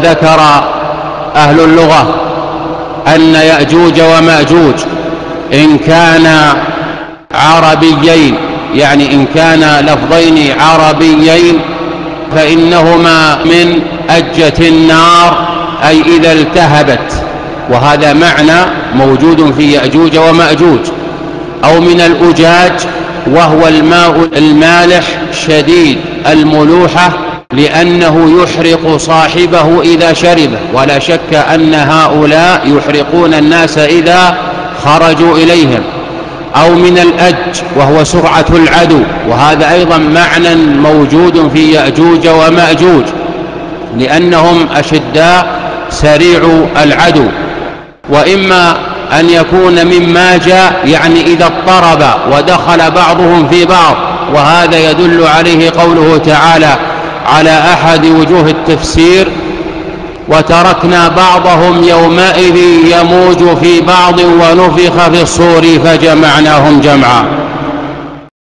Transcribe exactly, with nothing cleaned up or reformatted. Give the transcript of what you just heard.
ذكر أهل اللغة أن يأجوج ومأجوج إن كان عربيين، يعني إن كان لفظين عربيين، فإنهما من أجة النار، أي إذا التهبت، وهذا معنى موجود في يأجوج ومأجوج. أو من الأجاج، وهو الماء المالح شديد الملوحة، لأنه يحرق صاحبه إذا شربه، ولا شك أن هؤلاء يحرقون الناس إذا خرجوا إليهم. أو من الأج، وهو سرعة العدو، وهذا أيضا معنى موجود في يأجوج ومأجوج، لأنهم أشداء سريع العدو. وإما أن يكون مما جاء، يعني إذا اضطرب ودخل بعضهم في بعض، وهذا يدل عليه قوله تعالى على أحد وجوه التفسير: وتركنا بعضهم يومئذ يموج في بعض ونفخ في الصور فجمعناهم جمعا.